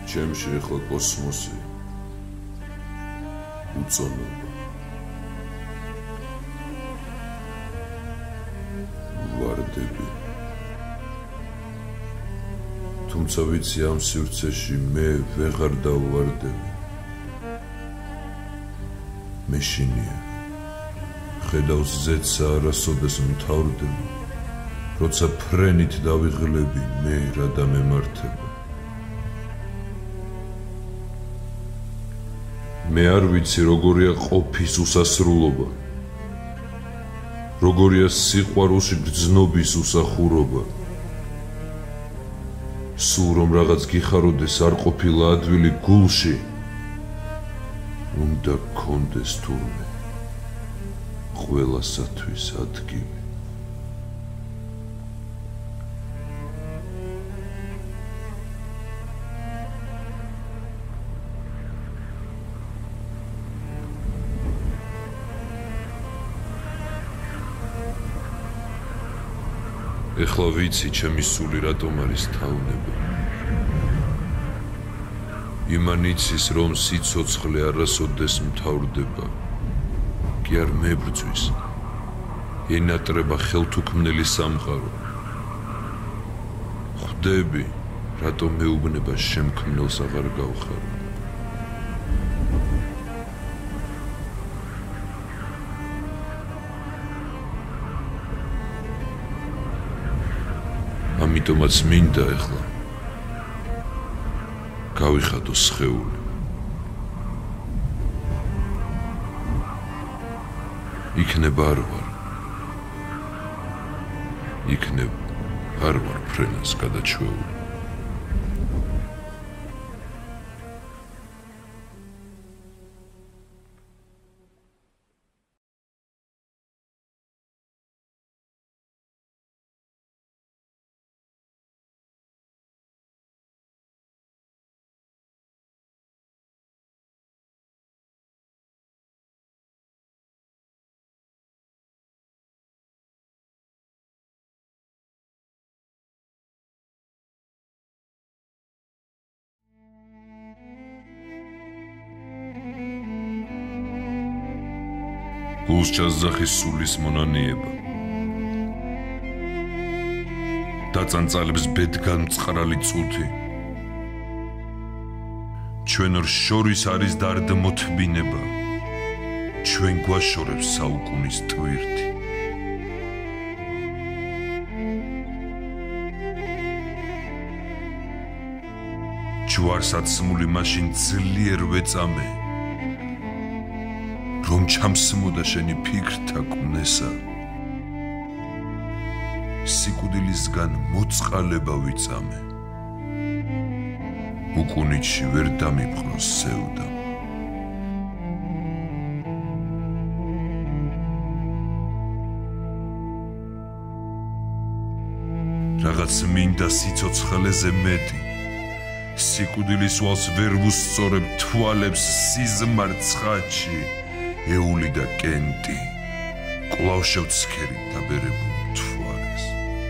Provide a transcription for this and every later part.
ჩემში ახლა კოსმოსი უწონობა ვარდები თუმცა ვიცი ამ სივრცეში მე ვეღარ დავვარდები მე შინია ხედავს ზეცსა არასოდეს მთავრდება როცა ფრენით დავიღლები მე რა დამემართება მე არ ვიცი როგორია ყოფის უსასრულობა როგორია სიყვარულში გრძნობის უსახურობა სულ რომ რაღაც გიხაროდეს არ ყოფილა ადვილი გულში უნდა გქონდეს თურმე ყველასათვის ადგილი ეხლა ვიცი ჩემი სული რატომ არის თავნება იმან იცის რომ სიცოცხლე არასოდეს მთავრდება კი არ მებრძვის ენატრება ხელთუქმნელი სამყარო ხვდები რატომ მეუბნება შემქმნელს აღარ გავხარო ამიტომაც მინდა ეხლა გავიხადო სხეული იქნება არ ვარ იქნება არ ვარ ფრენას გადაჩვეული გულს ჩასძახის სულის მონანიება დაწანწალებს ბედგან მწყრალი წუთი ჩვენ შორის არის დარდმოთბინება ჩვენ გვაშორებს საუკუნის ტვირთი ჯვარსაცმული მაშინ ძლიერ ვეწამე რომ ჩამსმოდა შენი ფიქრთა კვნესა სიკვდილისგან მოწყალება ვიწამე უკუნიჩში ვერ დამიფხროს სევდა რაღაც მინდა სიცოცხლეზე მეტი სიკვდილის ვალს ვერ ვუსწორებ თვალებს სიზმარ ცხადში ეული და კენტი კვლავ შევცქერი დაბერებულ მთვარეს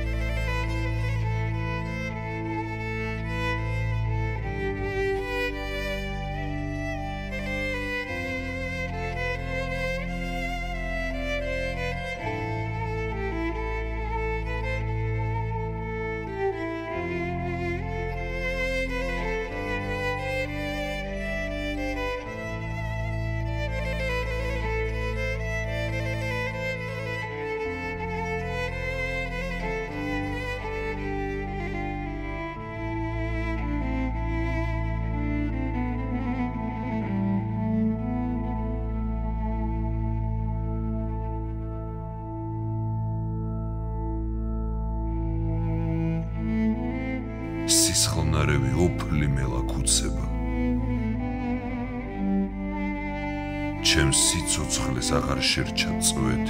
სისხლნარევი ოფლი მელაქუცება ჩემს სიცოცხლეს აღარ შერჩა წვეთი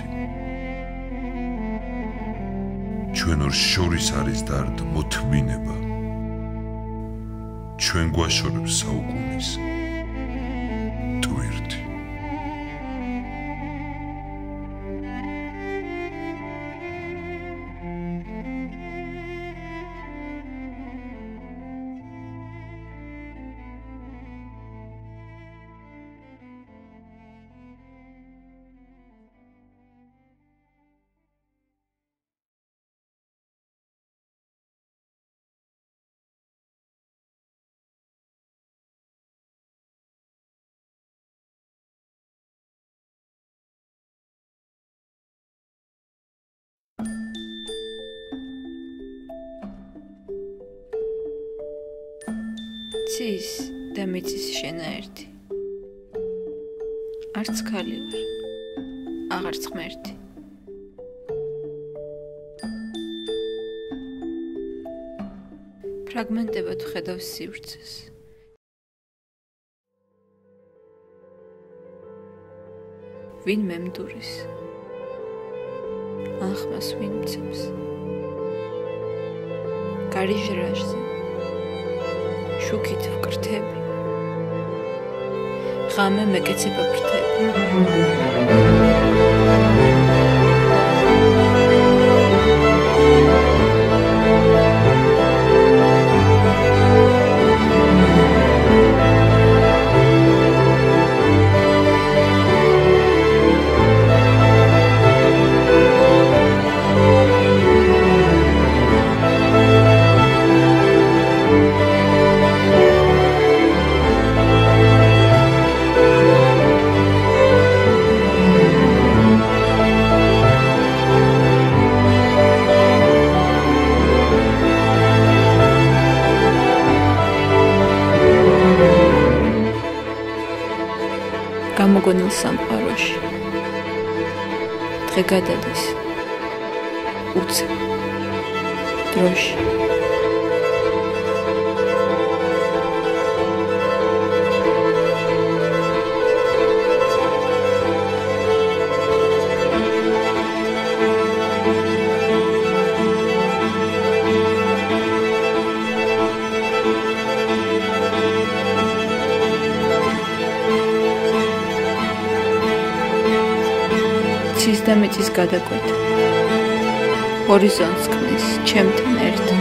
ჩვენ შორის არის დარდმოთბინება ჩვენ გვაშორებს საუკუნის ტვირთი იცის და მიწის შენაერთი არც ქალი ვარ აღარც ღმერთი ფრაგმენტებად ვხედავ სივრცეს ვინ მემდურის ახმას ვინ მცემს გარიჟრაჟზე შუქით ვკრთები ღამე მეკეცება ფრთები გამოგონილ სამყაროში დღე გადადის უცებ დროში ცის და მიწის გადაკვეთა ჰორიზონტს ქმნის ჩემთან ერთად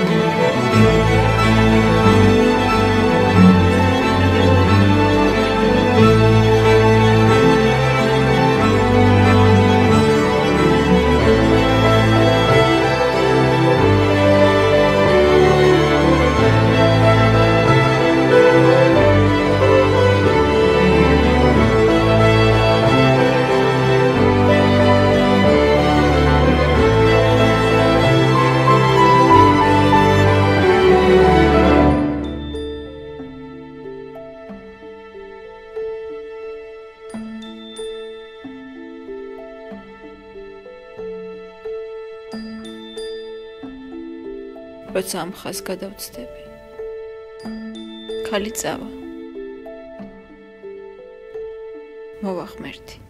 როცა ამ ხაზს გადავწდები ქალი წავა მოვა ღმერთი